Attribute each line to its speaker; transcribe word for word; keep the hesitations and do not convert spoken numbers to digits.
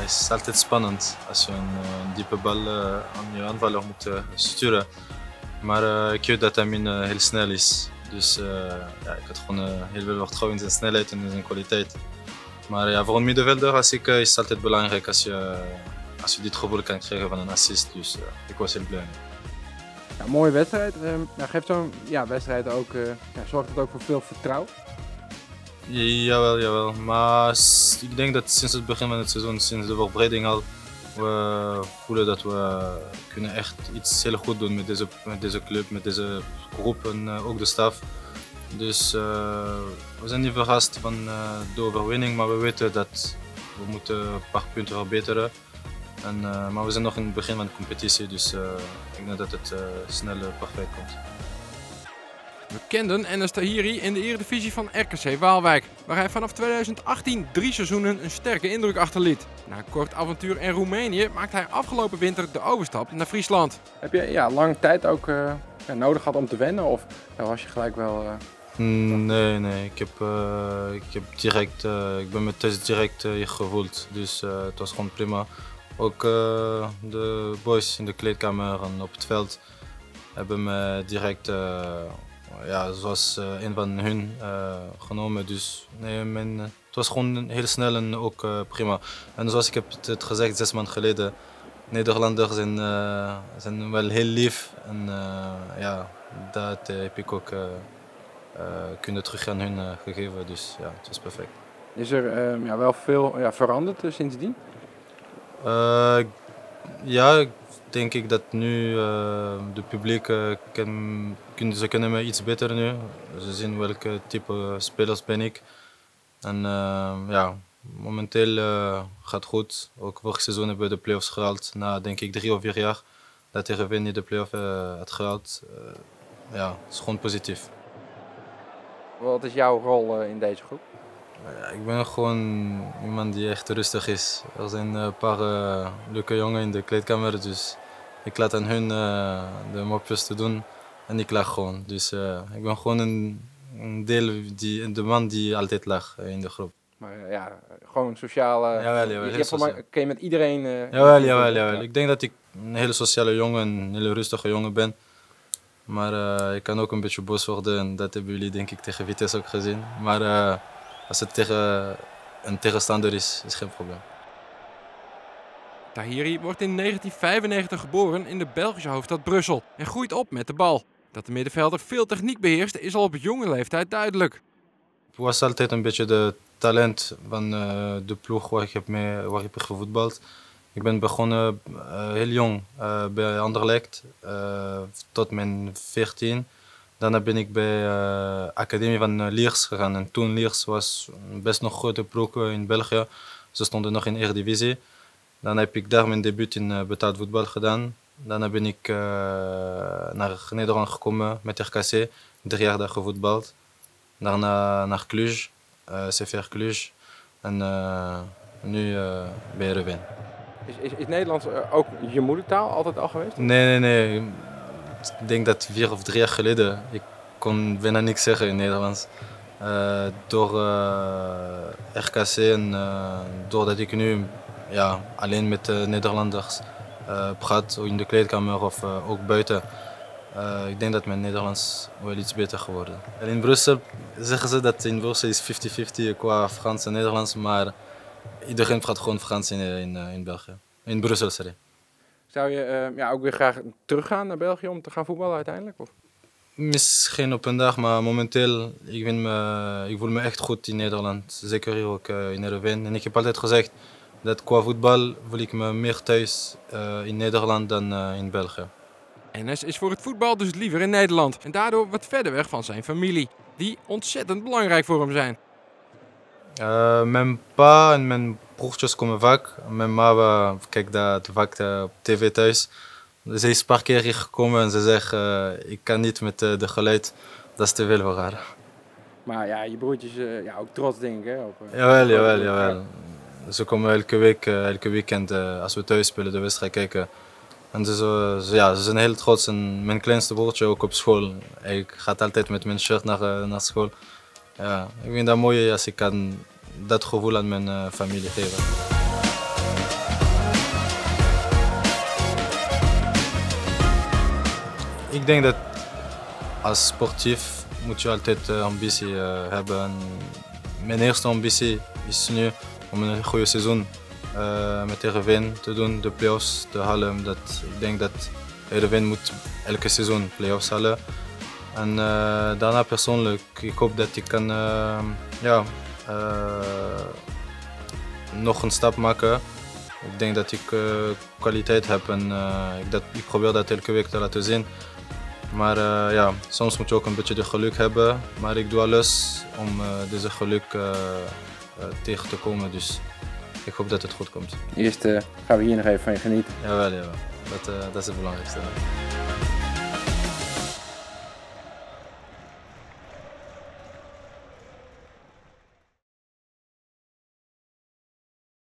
Speaker 1: het is altijd spannend als je een, een diepe bal uh, aan je aanvaller moet uh, sturen. Maar uh, ik weet dat hij uh, heel snel is. Dus uh, ja, ik had gewoon uh, heel veel vertrouwen in zijn snelheid en in zijn kwaliteit. Maar ja, voor een middenvelder als ik, uh, is het altijd belangrijk als je, als je dit gevoel kan krijgen van een assist. Dus uh, ik was heel blij.
Speaker 2: Ja, mooie wedstrijd. Uh, nou, geeft zo'n ja, wedstrijd ook, uh, ja, zorgt het ook voor veel vertrouwen?
Speaker 1: Jawel, jawel. Maar ik denk dat sinds het begin van het seizoen, sinds de voorbereiding al, we voelen dat we kunnen echt iets heel goed doen met deze, met deze club, met deze groep en uh, ook de staf. Dus uh, we zijn niet verrast van uh, de overwinning, maar we weten dat we moeten een paar punten verbeteren. En, uh, maar we zijn nog in het begin van de competitie, dus uh, ik denk dat het uh, snel uh, perfect komt.
Speaker 2: We kenden Enes Tahiri in de Eredivisie van R K C Waalwijk, waar hij vanaf tweeduizend achttien drie seizoenen een sterke indruk achterliet. Na een kort avontuur in Roemenië maakte hij afgelopen winter de overstap naar Friesland. Heb je ja, lang tijd ook uh, ja, nodig gehad om te wennen, of ja, was je gelijk wel... Uh...
Speaker 1: Nee, nee. Ik, heb, uh, ik, heb direct, uh, ik ben me thuis direct uh, hier gevoeld, dus uh, het was gewoon prima. Ook uh, de boys in de kleedkamer en op het veld hebben me direct... Uh, Ja, zoals uh, een van hun uh, genomen. Dus nee, mijn, uh, het was gewoon heel snel en ook uh, prima. En zoals ik heb het gezegd zes maanden geleden, Nederlanders zijn, uh, zijn wel heel lief. En uh, ja, dat uh, heb ik ook uh, uh, kunnen terug aan hun uh, gegeven. Dus ja, het was perfect.
Speaker 2: Is er uh, ja, wel veel ja, veranderd uh, sindsdien?
Speaker 1: Uh, ja, denk ik dat nu uh, de publiek uh, kan, kunnen, ze kennen me iets beter nu. Ze zien welke type spelers ben ik. En uh, ja, momenteel uh, gaat het goed. Ook vorig seizoen hebben we de play-offs gehaald na denk ik drie of vier jaar dat de Heerenveen niet de play-off uh, had gehaald. Uh, ja, het is gewoon positief.
Speaker 2: Wat is jouw rol uh, in deze groep?
Speaker 1: Ja, ik ben gewoon iemand die echt rustig is. Er zijn een paar uh, leuke jongen in de kleedkamer, dus ik laat aan hun uh, de mopjes te doen en ik lach gewoon. Dus uh, ik ben gewoon een, een deel, die, de man die altijd lacht in de groep.
Speaker 2: Maar uh, ja, gewoon sociaal. Uh,
Speaker 1: jawel, jawel,
Speaker 2: je, je sociaal. Ken je met iedereen? Uh,
Speaker 1: jawel, jawel, jawel. Ik denk dat ik een hele sociale jongen, een hele rustige jongen ben. Maar uh, ik kan ook een beetje boos worden en dat hebben jullie denk ik tegen Vitesse ook gezien. Maar uh, als het tegen een tegenstander is, is geen probleem.
Speaker 2: Tahiri wordt in negentien vijfennegentig geboren in de Belgische hoofdstad Brussel en groeit op met de bal. Dat de middenvelder veel techniek beheerst is al op jonge leeftijd duidelijk.
Speaker 1: Het was altijd een beetje de talent van uh, de ploeg waar ik heb, mee, waar ik heb gevoetbald. Ik ben begonnen uh, heel jong uh, bij Anderlecht uh, tot mijn veertien. Daarna ben ik bij de uh, academie van Liers gegaan. En toen Liers was best nog grote ploeg in België. Ze stonden nog in Eredivisie. Dan heb ik daar mijn debuut in uh, betaald voetbal gedaan. Daarna ben ik uh, naar Nederland gekomen met R K C. Drie jaar daar gevoetbald. Daarna naar Cluj, uh, C V R Cluj. En uh, nu uh, bij Heerenveen.
Speaker 2: Is, is, is Nederlands ook je moedertaal altijd al geweest?
Speaker 1: Nee, nee, nee. Ik denk dat vier of drie jaar geleden, ik kon bijna niks zeggen in Nederlands. Uh, door uh, R K C en uh, doordat ik nu ja, alleen met uh, Nederlanders uh, praat, in de kleedkamer of uh, ook buiten. Uh, ik denk dat mijn Nederlands wel iets beter geworden. En in Brussel zeggen ze dat in Brussel is vijftig vijftig qua Frans en Nederlands, maar iedereen praat gewoon Frans in, in, in België. In Brussel, sorry.
Speaker 2: Zou je uh, ja, ook weer graag teruggaan naar België om te gaan voetballen uiteindelijk? Of?
Speaker 1: Misschien op een dag, maar momenteel ik, vind me, ik voel me echt goed in Nederland. Zeker hier ook uh, in Heerenveen. En ik heb altijd gezegd dat qua voetbal voel ik me meer thuis uh, in Nederland dan uh, in België.
Speaker 2: Enes is voor het voetbal dus liever in Nederland en daardoor wat verder weg van zijn familie, die ontzettend belangrijk voor hem zijn.
Speaker 1: Uh, mijn pa en mijn broertjes komen vaak. Mijn ma kijkt dat vaak op tv thuis. Ze is een paar keer hier gekomen en ze zegt uh, ik kan niet met uh, de geluid, dat is te veel voor haar.
Speaker 2: Maar ja, je broertjes uh, ja, ook trots denk ik. Hè, op, uh,
Speaker 1: jawel, jawel, jawel. Ze komen elke week, uh, elke weekend uh, als we thuis spelen de wedstrijd kijken. En ze, ze, ja, ze zijn heel trots en mijn kleinste broertje ook op school. Ik ga altijd met mijn shirt naar, uh, naar school. Ja, ik vind dat mooi als ik kan dat gevoel aan mijn uh, familie geven. Ik denk dat als sportief moet je altijd uh, ambitie uh, hebben. En mijn eerste ambitie is nu om een goede seizoen uh, met Heerenveen te doen, de play-offs te halen. Dat, ik denk dat Heerenveen moet elke seizoen play-offs halen. En uh, daarna persoonlijk, ik hoop dat ik kan uh, ja, uh, nog een stap maken. Ik denk dat ik uh, kwaliteit heb en uh, ik, dat, ik probeer dat elke week te laten zien. Maar uh, ja, soms moet je ook een beetje de geluk hebben. Maar ik doe alles om uh, deze geluk uh, uh, tegen te komen. Dus ik hoop dat het goed komt.
Speaker 3: Eerst uh, gaan we hier nog even van je genieten.
Speaker 1: Jawel, jawel. Dat, uh, dat is het belangrijkste.